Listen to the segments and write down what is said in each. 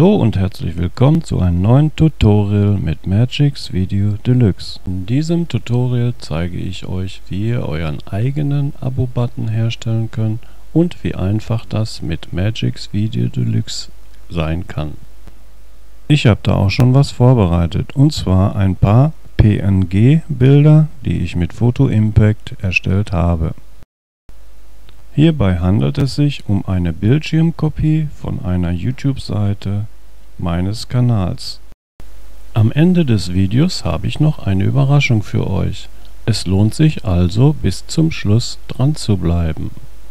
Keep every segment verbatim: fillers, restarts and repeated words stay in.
Hallo und herzlich willkommen zu einem neuen Tutorial mit Magix Video Deluxe. In diesem Tutorial zeige ich euch, wie ihr euren eigenen Abo-Button herstellen könnt und wie einfach das mit Magix Video Deluxe sein kann. Ich habe da auch schon was vorbereitet, und zwar ein paar P N G-Bilder, die ich mit Photo Impact erstellt habe. Hierbei handelt es sich um eine Bildschirmkopie von einer YouTube-Seite meines Kanals. Am Ende des Videos habe ich noch eine Überraschung für euch. Es lohnt sich also, bis zum Schluss dran zu bleiben.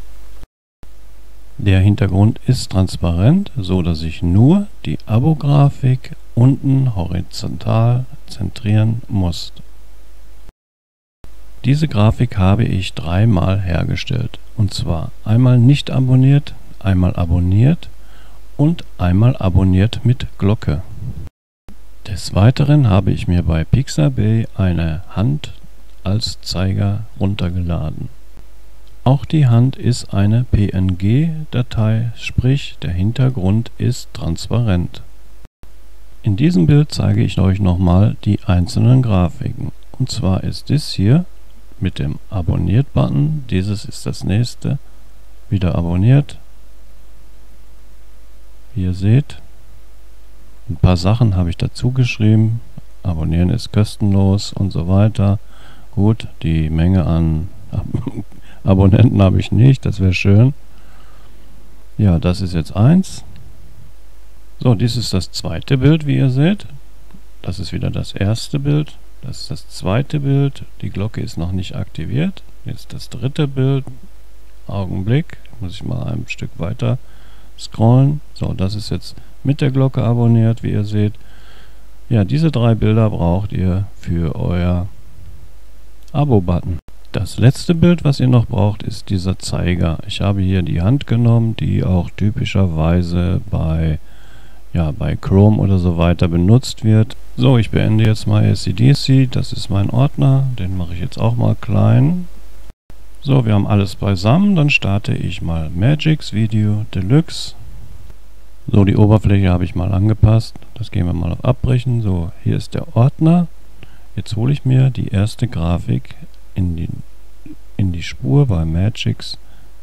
Der Hintergrund ist transparent, so dass ich nur die Abo-Grafik unten horizontal zentrieren muss. Diese Grafik habe ich dreimal hergestellt, und zwar einmal nicht abonniert, einmal abonniert und einmal abonniert mit Glocke. Des Weiteren habe ich mir bei Pixabay eine Hand als Zeiger runtergeladen. Auch die Hand ist eine P N G-Datei, sprich der Hintergrund ist transparent. In diesem Bild zeige ich euch nochmal die einzelnen Grafiken. Und zwar ist dies hier mit dem Abonniert-Button, dieses ist das nächste, wieder abonniert. Wie ihr seht, ein paar Sachen habe ich dazu geschrieben. Abonnieren ist kostenlos und so weiter. Gut, die Menge an Ab Abonnenten habe ich nicht, das wäre schön. Ja, das ist jetzt eins. So, dies ist das zweite Bild, wie ihr seht. Das ist wieder das erste Bild. Das ist das zweite Bild. Die Glocke ist noch nicht aktiviert. Jetzt das dritte Bild. Augenblick. Muss ich mal ein Stück weiter scrollen. So, das ist jetzt mit der Glocke abonniert, wie ihr seht. Ja, diese drei Bilder braucht ihr für euer Abo-Button. Das letzte Bild, was ihr noch braucht, ist dieser Zeiger. Ich habe hier die Hand genommen, die auch typischerweise bei ja, bei Chrome oder so weiter benutzt wird. So, ich beende jetzt mal A C D C, das ist mein Ordner, den mache ich jetzt auch mal klein. So, wir haben alles beisammen, dann starte ich mal Magix Video Deluxe. So, die Oberfläche habe ich mal angepasst, das gehen wir mal auf Abbrechen. So, hier ist der Ordner. Jetzt hole ich mir die erste Grafik in die, in die Spur bei Magix.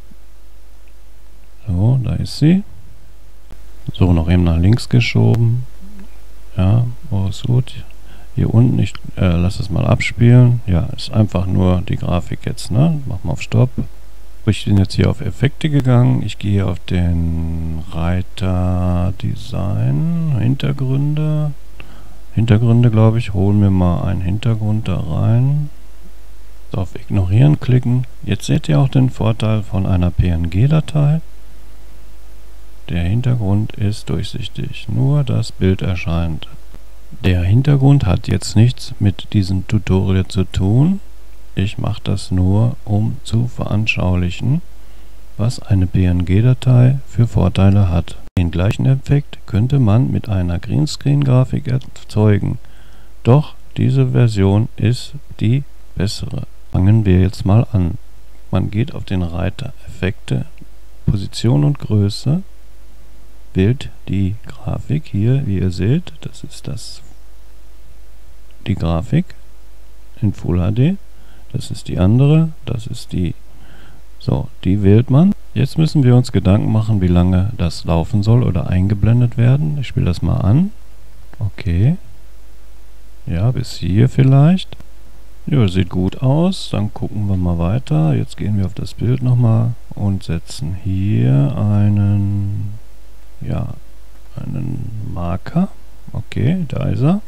So, da ist sie. So, noch eben nach links geschoben. Ja, oh, ist gut. Hier unten, ich äh, lasse es mal abspielen. Ja, ist einfach nur die Grafik jetzt, ne? Mach mal auf Stopp. Ich bin jetzt hier auf Effekte gegangen. Ich gehe auf den Reiter Design, Hintergründe. Hintergründe, glaube ich. Holen wir mal einen Hintergrund da rein. So, auf Ignorieren klicken. Jetzt seht ihr auch den Vorteil von einer P N G-Datei. Der Hintergrund ist durchsichtig, nur das Bild erscheint. Der Hintergrund hat jetzt nichts mit diesem Tutorial zu tun. Ich mache das nur, um zu veranschaulichen, was eine P N G-Datei für Vorteile hat. Den gleichen Effekt könnte man mit einer Greenscreen-Grafik erzeugen, doch diese Version ist die bessere. Fangen wir jetzt mal an. Man geht auf den Reiter Effekte, Position und Größe, wählt die Grafik hier, wie ihr seht, das ist das die Grafik in Full H D, das ist die andere, das ist die, so, die wählt man. Jetzt müssen wir uns Gedanken machen, wie lange das laufen soll oder eingeblendet werden. Ich spiele das mal an. Okay. Ja, bis hier vielleicht. Ja, sieht gut aus. Dann gucken wir mal weiter. Jetzt gehen wir auf das Bild nochmal und setzen hier einen ja, einen Marker. Okay, da ist er.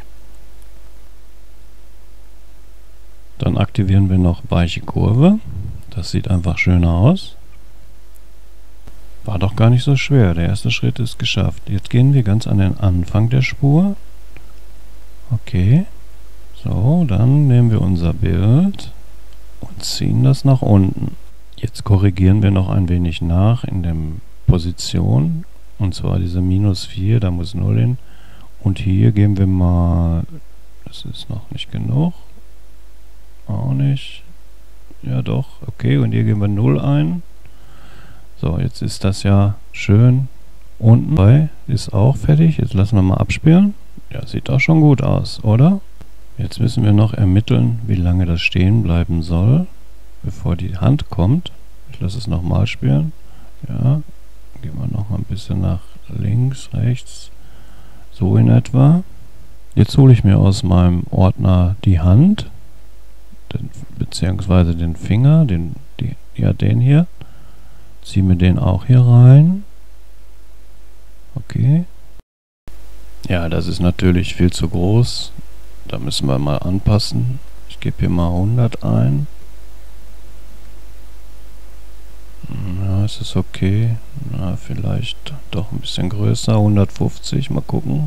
Dann aktivieren wir noch weiche Kurve. Das sieht einfach schöner aus. War doch gar nicht so schwer. Der erste Schritt ist geschafft. Jetzt gehen wir ganz an den Anfang der Spur. Okay. So, dann nehmen wir unser Bild und ziehen das nach unten. Jetzt korrigieren wir noch ein wenig nach in der Position. Und zwar diese minus vier, da muss null hin. Und hier geben wir mal, das ist noch nicht genug. Auch nicht. Ja doch, okay. Und hier geben wir null ein. So, jetzt ist das ja schön Unten bei ist auch fertig. Jetzt lassen wir mal abspielen. Ja, sieht auch schon gut aus, oder? Jetzt müssen wir noch ermitteln, wie lange das stehen bleiben soll, bevor die Hand kommt. Ich lasse es nochmal spielen. Ja, gehen wir noch mal ein bisschen nach links, rechts. So in etwa. Jetzt hole ich mir aus meinem Ordner die Hand, den, beziehungsweise den Finger, den, die, ja den hier. Ziehe mir den auch hier rein. Okay. Ja, das ist natürlich viel zu groß. Da müssen wir mal anpassen. Ich gebe hier mal hundert ein. Ja, es ist okay. Na, vielleicht doch ein bisschen größer. hundertfünfzig, mal gucken.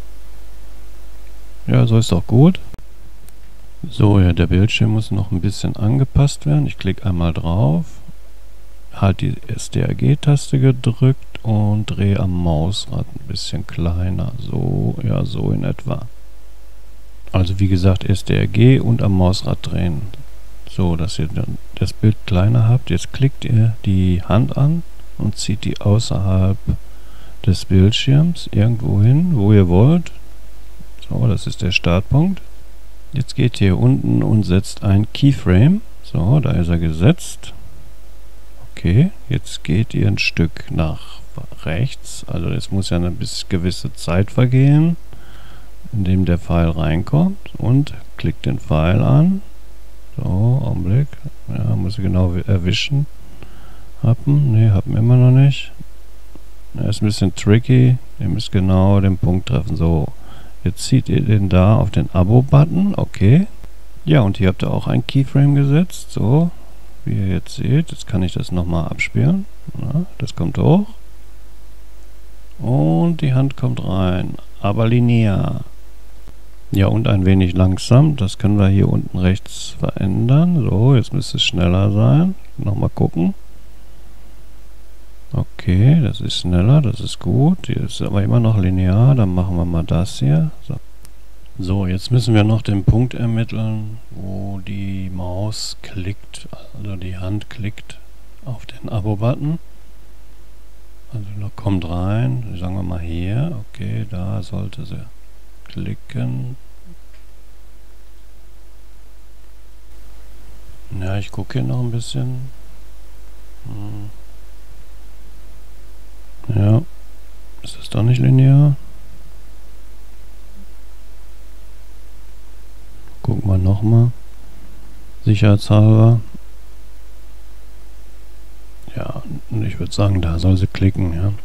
Ja, so ist auch gut. So, ja, der Bildschirm muss noch ein bisschen angepasst werden. Ich klicke einmal drauf. Halt die S T R G-Taste gedrückt und drehe am Mausrad ein bisschen kleiner. So, ja, so in etwa. Also wie gesagt, S T R G und am Mausrad drehen. So, dass ihr dann das Bild kleiner habt. Jetzt klickt ihr die Hand an und zieht die außerhalb des Bildschirms irgendwo hin, wo ihr wollt. So, das ist der Startpunkt. Jetzt geht ihr unten und setzt ein Keyframe. So, da ist er gesetzt. Okay, jetzt geht ihr ein Stück nach rechts. Also es muss ja eine bis gewisse Zeit vergehen, indem der Pfeil reinkommt, und klickt den Pfeil an. So, Augenblick. Ja, muss ich genau erwischen. Happen? Ne, happen immer noch nicht. Er ist ein bisschen tricky. Ihr müsst genau den Punkt treffen. So, jetzt zieht ihr den da auf den Abo-Button. Okay. Ja, und hier habt ihr auch ein Keyframe gesetzt. So, wie ihr jetzt seht. Jetzt kann ich das nochmal abspielen. Ja, das kommt hoch. Und die Hand kommt rein. Aber linear. Ja, und ein wenig langsam. Das können wir hier unten rechts verändern. So, jetzt müsste es schneller sein. Nochmal gucken. Okay, das ist schneller, das ist gut. Hier ist aber immer noch linear. Dann machen wir mal das hier. So. So, jetzt müssen wir noch den Punkt ermitteln, wo die Maus klickt, also die Hand klickt auf den Abo-Button. Also da kommt rein, sagen wir mal hier. Okay, da sollte sie klicken. Ja, ich gucke hier noch ein bisschen. Hm. Ja, ist das doch nicht linear? Gucken wir nochmal. Sicherheitshalber. Ja, und ich würde sagen, da soll sie klicken, ja.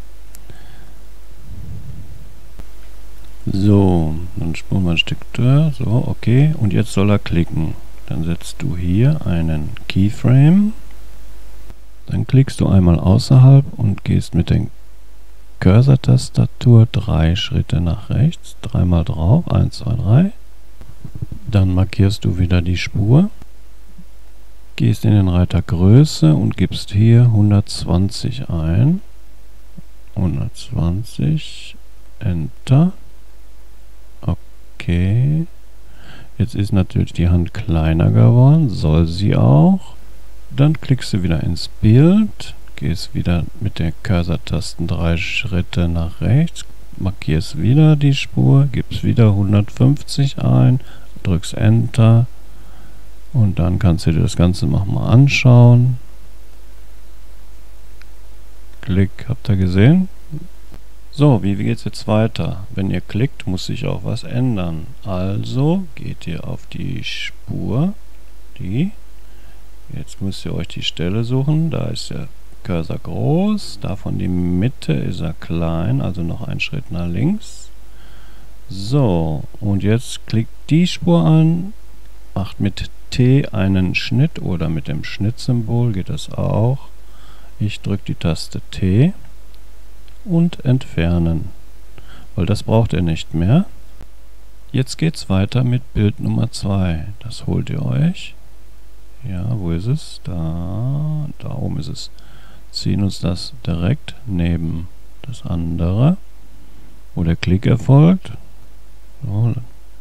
So, dann spulen wir ein Stück durch. So, okay. Und jetzt soll er klicken. Dann setzt du hier einen Keyframe. Dann klickst du einmal außerhalb und gehst mit der Cursor-Tastatur drei Schritte nach rechts. Dreimal drauf. Eins, zwei, drei. Dann markierst du wieder die Spur. Gehst in den Reiter Größe und gibst hier hundertzwanzig ein. hundertzwanzig. Enter. Okay. Jetzt ist natürlich die Hand kleiner geworden. Soll sie auch. Dann klickst du wieder ins Bild. Gehst wieder mit den Cursor-Tasten drei Schritte nach rechts. Markierst wieder die Spur. Gibst wieder hundertfünfzig ein. Drückst Enter. Und dann kannst du dir das Ganze nochmal anschauen. Klick, habt ihr gesehen? So, wie geht es jetzt weiter? Wenn ihr klickt, muss sich auch was ändern. Also geht ihr auf die Spur. Die. Jetzt müsst ihr euch die Stelle suchen. Da ist der Cursor groß. Davon die Mitte ist er klein. Also noch einen Schritt nach links. So, und jetzt klickt die Spur an. Macht mit T einen Schnitt oder mit dem Schnittsymbol geht das auch. Ich drücke die Taste T und entfernen, weil das braucht ihr nicht mehr. Jetzt geht es weiter mit Bild Nummer zwei. Das holt ihr euch. Ja, wo ist es? Da, da oben ist es. Ziehen uns das direkt neben das andere, wo der Klick erfolgt. So,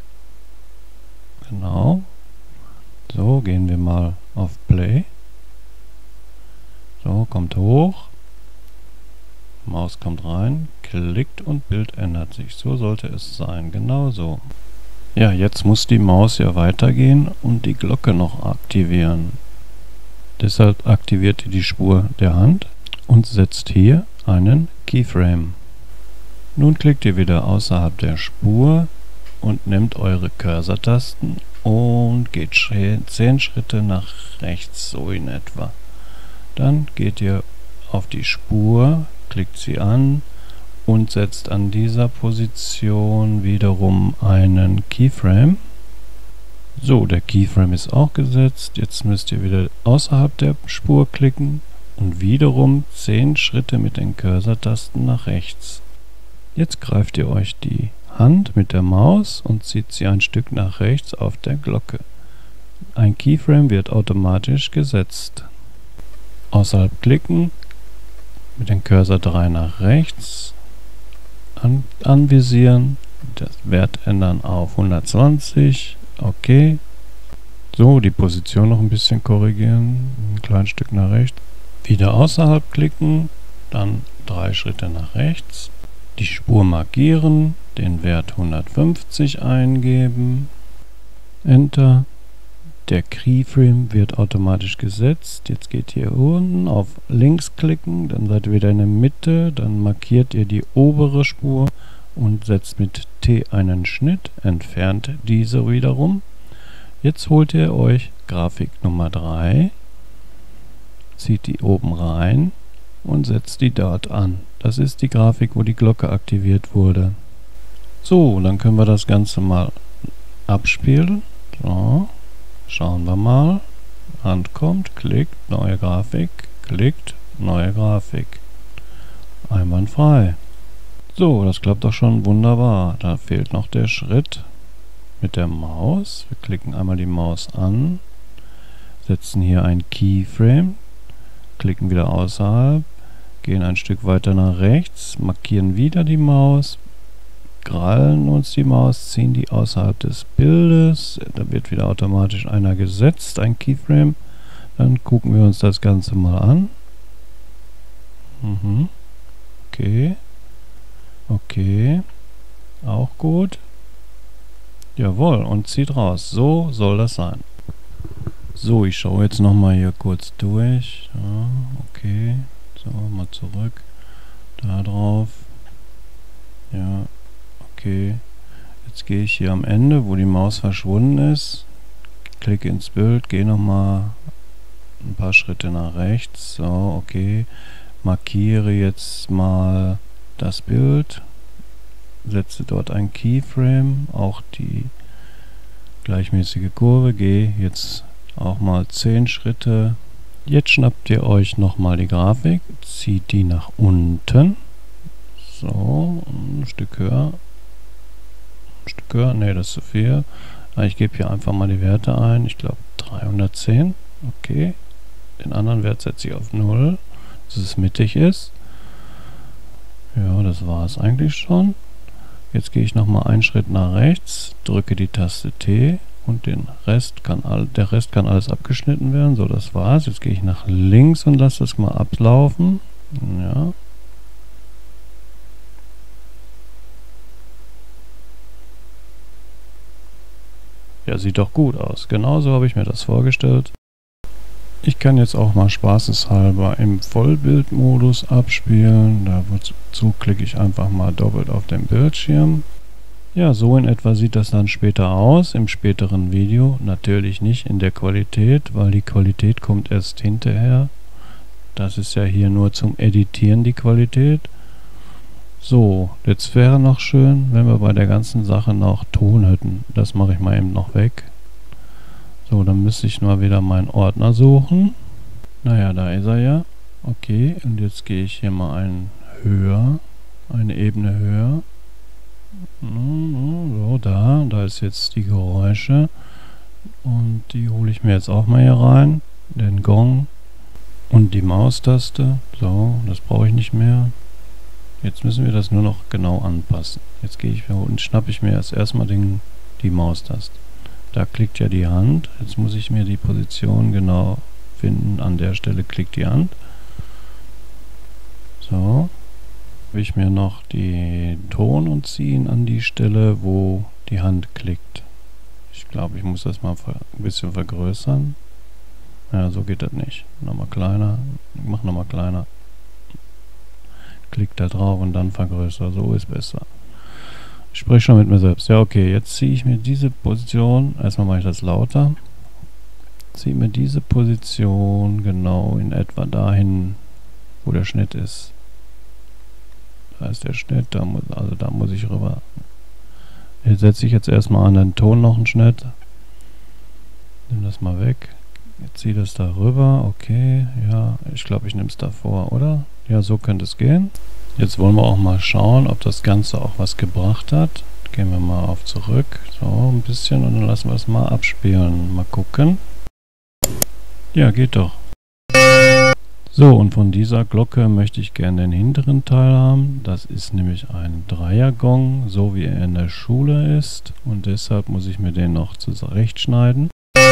genau. So, gehen wir mal auf Play. So, kommt hoch. Maus kommt rein, klickt und Bild ändert sich. So sollte es sein, genau so. Ja, jetzt muss die Maus ja weitergehen und die Glocke noch aktivieren. Deshalb aktiviert ihr die Spur der Hand und setzt hier einen Keyframe. Nun klickt ihr wieder außerhalb der Spur und nehmt eure Cursor-Tasten und geht zehn Schritte nach rechts, so in etwa. Dann geht ihr auf die Spur, klickt sie an und setzt an dieser Position wiederum einen Keyframe. So, der Keyframe ist auch gesetzt. Jetzt müsst ihr wieder außerhalb der Spur klicken und wiederum zehn Schritte mit den Cursor-Tasten nach rechts. Jetzt greift ihr euch die Hand mit der Maus und zieht sie ein Stück nach rechts auf der Glocke. Ein Keyframe wird automatisch gesetzt. Außerhalb klicken, mit dem Cursor drei nach rechts, an, anvisieren, den Wert ändern auf hundertzwanzig, okay. So, die Position noch ein bisschen korrigieren, ein kleines Stück nach rechts. Wieder außerhalb klicken, dann drei Schritte nach rechts, die Spur markieren, den Wert hundertfünfzig eingeben, Enter. Der Keyframe wird automatisch gesetzt. Jetzt geht ihr unten auf links klicken, dann seid ihr wieder in der Mitte, dann markiert ihr die obere Spur und setzt mit T einen Schnitt, entfernt diese wiederum. Jetzt holt ihr euch Grafik Nummer drei, zieht die oben rein und setzt die dort an. Das ist die Grafik, wo die Glocke aktiviert wurde. So, dann können wir das Ganze mal abspielen. So. Schauen wir mal. Hand kommt, klickt, neue Grafik, klickt, neue Grafik. Einwandfrei. So, das klappt doch schon wunderbar. Da fehlt noch der Schritt mit der Maus. Wir klicken einmal die Maus an, setzen hier ein Keyframe, klicken wieder außerhalb, gehen ein Stück weiter nach rechts, markieren wieder die Maus, krallen uns die Maus, ziehen die außerhalb des Bildes, da wird wieder automatisch einer gesetzt, ein Keyframe. Dann gucken wir uns das Ganze mal an. Mhm. Okay. Okay. Auch gut. Jawohl, und zieht raus. So soll das sein. So, ich schaue jetzt nochmal hier kurz durch. Ja, okay. So, mal zurück. Da drauf. Ja. Okay, jetzt gehe ich hier am Ende, wo die Maus verschwunden ist, klicke ins Bild, gehe nochmal ein paar Schritte nach rechts, so, okay, markiere jetzt mal das Bild, setze dort ein Keyframe, auch die gleichmäßige Kurve, gehe jetzt auch mal zehn Schritte, jetzt schnappt ihr euch nochmal die Grafik, zieht die nach unten, so, ein Stück höher, Stück höher, ne, das ist zu viel. Ich gebe hier einfach mal die Werte ein. Ich glaube dreihundertzehn. Okay. Den anderen Wert setze ich auf null, dass es mittig ist. Ja, das war es eigentlich schon. Jetzt gehe ich nochmal einen Schritt nach rechts, drücke die Taste T und den Rest kann all, der Rest kann alles abgeschnitten werden. So, das war's. Jetzt gehe ich nach links und lasse das mal ablaufen. Ja. Ja, sieht doch gut aus. Genauso habe ich mir das vorgestellt. Ich kann jetzt auch mal spaßeshalber im Vollbildmodus abspielen. Dazu klicke ich einfach mal doppelt auf den Bildschirm. Ja, so in etwa sieht das dann später aus, im späteren Video. Natürlich nicht in der Qualität, weil die Qualität kommt erst hinterher. Das ist ja hier nur zum Editieren die Qualität. So, jetzt wäre noch schön, wenn wir bei der ganzen Sache noch Ton hätten. Das mache ich mal eben noch weg. So, dann müsste ich mal wieder meinen Ordner suchen. Naja, da ist er ja. Okay, und jetzt gehe ich hier mal einen höher, eine Ebene höher. So, da, da ist jetzt die Geräusche. Und die hole ich mir jetzt auch mal hier rein. Den Gong und die Maustaste. So, das brauche ich nicht mehr. Jetzt müssen wir das nur noch genau anpassen. Jetzt gehe ich und schnappe ich mir erst erstmal den, die Maustaste. Da klickt ja die Hand. Jetzt muss ich mir die Position genau finden. An der Stelle klickt die Hand. So. Will ich mir noch den Ton und ziehen an die Stelle, wo die Hand klickt. Ich glaube, ich muss das mal ein bisschen vergrößern. Ja, so geht das nicht. Nochmal kleiner. Ich mache nochmal kleiner. Klick da drauf und dann vergrößere. So ist besser. Ich spreche schon mit mir selbst. Ja, okay. Jetzt ziehe ich mir diese Position. Erstmal mache ich das lauter. Ziehe mir diese Position genau in etwa dahin, wo der Schnitt ist. Da ist der Schnitt. Da muss, also da muss ich rüber. Jetzt setze ich jetzt erstmal an den Ton noch einen Schnitt. Nimm das mal weg. Jetzt ziehe das da rüber. Okay, ja, ich glaube, ich nehme es davor, oder? Ja, so könnte es gehen. Jetzt wollen wir auch mal schauen, ob das Ganze auch was gebracht hat. Gehen wir mal auf zurück. So, ein bisschen und dann lassen wir es mal abspielen. Mal gucken. Ja, geht doch. So, und von dieser Glocke möchte ich gerne den hinteren Teil haben. Das ist nämlich ein Dreiergong, so wie er in der Schule ist. Und deshalb muss ich mir den noch zurechtschneiden.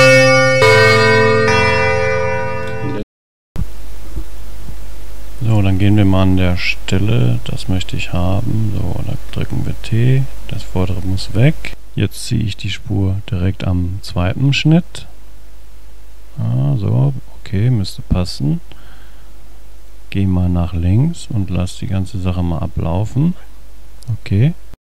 So, dann gehen wir mal an der Stelle, das möchte ich haben. So, da drücken wir T, das vordere muss weg. Jetzt ziehe ich die Spur direkt am zweiten Schnitt. Ah, so, okay, müsste passen. Gehe mal nach links und lasse die ganze Sache mal ablaufen. Okay.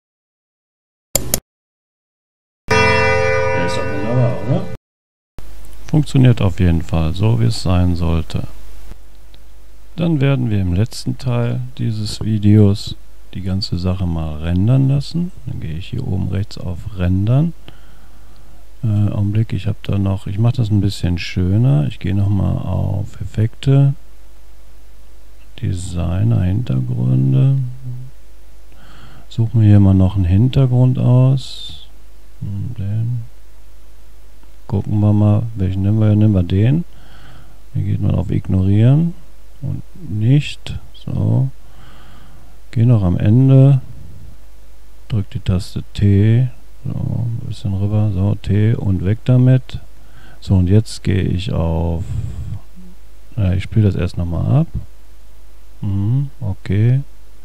Ja, ist doch wunderbar, oder? Funktioniert auf jeden Fall, so wie es sein sollte. Dann werden wir im letzten Teil dieses Videos die ganze Sache mal rendern lassen. Dann gehe ich hier oben rechts auf Rendern. Äh, Augenblick, ich habe da noch, ich mache das ein bisschen schöner. Ich gehe nochmal auf Effekte, Designer, Hintergründe. Suche mir hier mal noch einen Hintergrund aus. Den. Gucken wir mal, welchen nehmen wir? Nehmen wir den. Hier geht man auf Ignorieren. Und nicht. So. Geh noch am Ende. Drück die Taste T. So, ein bisschen rüber. So, T und weg damit. So, und jetzt gehe ich auf. Ja, ich spiele das erst nochmal ab. Mhm, okay.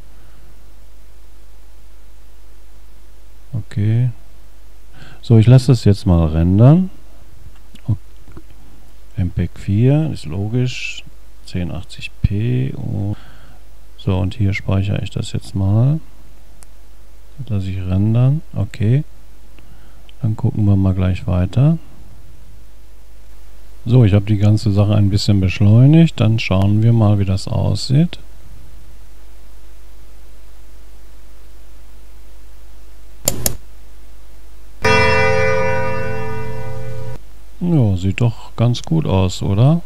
Okay. So, ich lasse das jetzt mal rendern. M P E G vier ist logisch. zehn achtzig p. Oh. So, und hier speichere ich das jetzt mal. Das lasse ich rendern. Okay. Dann gucken wir mal gleich weiter. So, ich habe die ganze Sache ein bisschen beschleunigt. Dann schauen wir mal, wie das aussieht. Ja, sieht doch ganz gut aus, oder?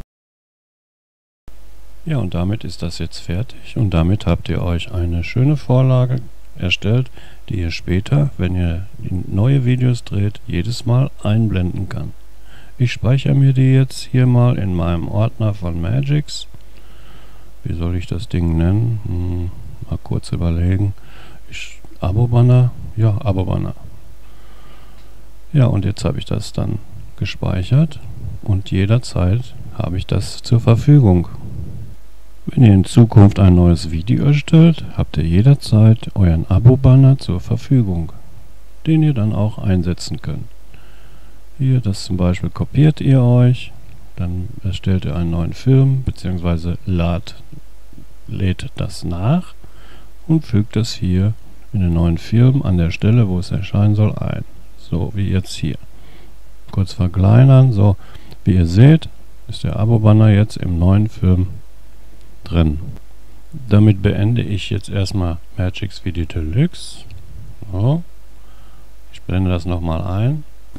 Ja, und damit ist das jetzt fertig und damit habt ihr euch eine schöne Vorlage erstellt, die ihr später, wenn ihr neue Videos dreht, jedes Mal einblenden kann. Ich speichere mir die jetzt hier mal in meinem Ordner von Magix. Wie soll ich das Ding nennen? Hm, mal kurz überlegen. Ich, Abo-Banner? Ja, Abo-Banner. Ja, und jetzt habe ich das dann gespeichert und jederzeit habe ich das zur Verfügung. Wenn ihr in Zukunft ein neues Video erstellt, habt ihr jederzeit euren Abo-Banner zur Verfügung, den ihr dann auch einsetzen könnt. Hier, das zum Beispiel kopiert ihr euch, dann erstellt ihr einen neuen Film, beziehungsweise lad, lädt das nach und fügt das hier in den neuen Film an der Stelle, wo es erscheinen soll, ein. So wie jetzt hier. Kurz verkleinern, so wie ihr seht, ist der Abo-Banner jetzt im neuen Film drin. Damit beende ich jetzt erstmal Magix Video Deluxe. So. Ich blende das nochmal ein.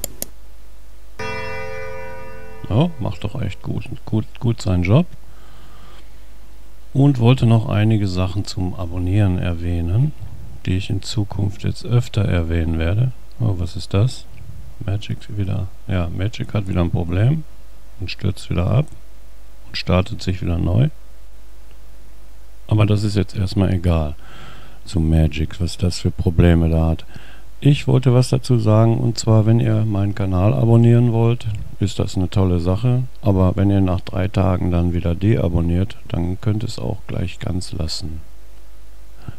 So, macht doch echt gut, gut, gut seinen Job. Und wollte noch einige Sachen zum Abonnieren erwähnen, die ich in Zukunft jetzt öfter erwähnen werde. Oh, was ist das? Magix wieder. Ja, Magix hat wieder ein Problem und stürzt wieder ab und startet sich wieder neu. Aber das ist jetzt erstmal egal zu Magix, was das für Probleme da hat. Ich wollte was dazu sagen, und zwar, wenn ihr meinen Kanal abonnieren wollt, ist das eine tolle Sache. Aber wenn ihr nach drei Tagen dann wieder deabonniert, dann könnt ihr es auch gleich ganz lassen.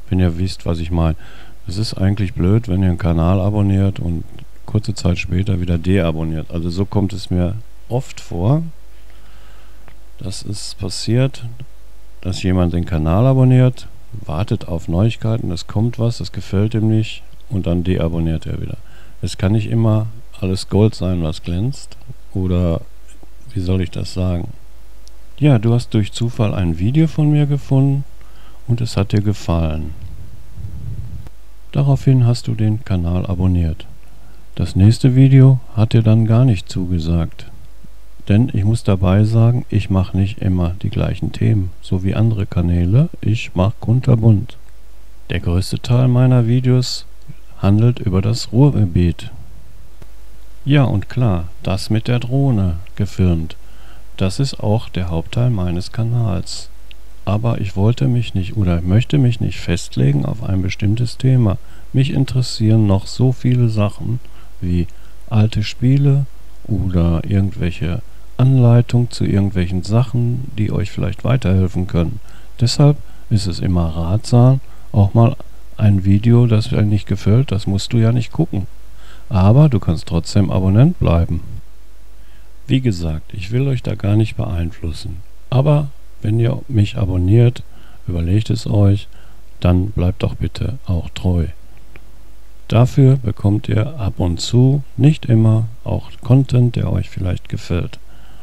wenn ihr wisst, was ich meine. Es ist eigentlich blöd, wenn ihr einen Kanal abonniert und kurze Zeit später wieder deabonniert. Also so kommt es mir oft vor, dass es passiert, dass jemand den Kanal abonniert, wartet auf Neuigkeiten, es kommt was, es gefällt ihm nicht und dann deabonniert er wieder. Es kann nicht immer alles Gold sein, was glänzt, oder wie soll ich das sagen? Ja, du hast durch Zufall ein Video von mir gefunden und es hat dir gefallen. Daraufhin hast du den Kanal abonniert. Das nächste Video hat dir dann gar nicht zugesagt. Denn ich muss dabei sagen, ich mache nicht immer die gleichen Themen, so wie andere Kanäle. Ich mache kunterbunt. Der größte Teil meiner Videos handelt über das Ruhrgebiet. Ja, und klar, das mit der Drohne gefilmt. Das ist auch der Hauptteil meines Kanals. Aber ich wollte mich nicht oder möchte mich nicht festlegen auf ein bestimmtes Thema. Mich interessieren noch so viele Sachen wie alte Spiele oder irgendwelche Anleitung zu irgendwelchen Sachen, die euch vielleicht weiterhelfen können. Deshalb ist es immer ratsam, auch mal ein Video, das dir nicht gefällt, das musst du ja nicht gucken. Aber du kannst trotzdem Abonnent bleiben. Wie gesagt, ich will euch da gar nicht beeinflussen. Aber wenn ihr mich abonniert, überlegt es euch, dann bleibt doch bitte auch treu. Dafür bekommt ihr ab und zu, nicht immer, auch Content, der euch vielleicht gefällt.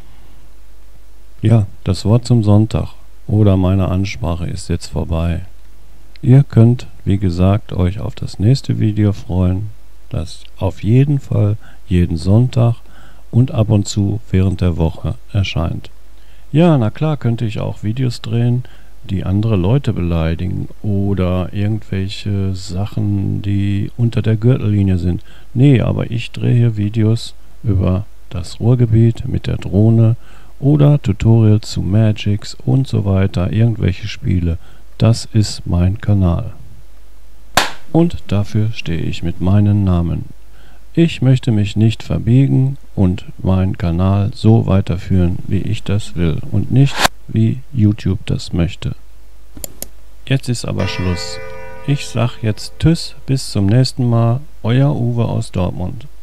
Ja, das Wort zum Sonntag oder meine Ansprache ist jetzt vorbei. Ihr könnt, wie gesagt, euch auf das nächste Video freuen, das auf jeden Fall jeden Sonntag und ab und zu während der Woche erscheint. Ja, na klar könnte ich auch Videos drehen, die andere Leute beleidigen oder irgendwelche Sachen, die unter der Gürtellinie sind. Nee, aber ich drehe Videos über das Ruhrgebiet mit der Drohne oder Tutorials zu Magics und so weiter, irgendwelche Spiele. Das ist mein Kanal. Und dafür stehe ich mit meinem Namen. Ich möchte mich nicht verbiegen und meinen Kanal so weiterführen, wie ich das will und nicht, wie YouTube das möchte. Jetzt ist aber Schluss. Ich sag jetzt Tschüss, bis zum nächsten Mal, euer Uwe aus Dortmund.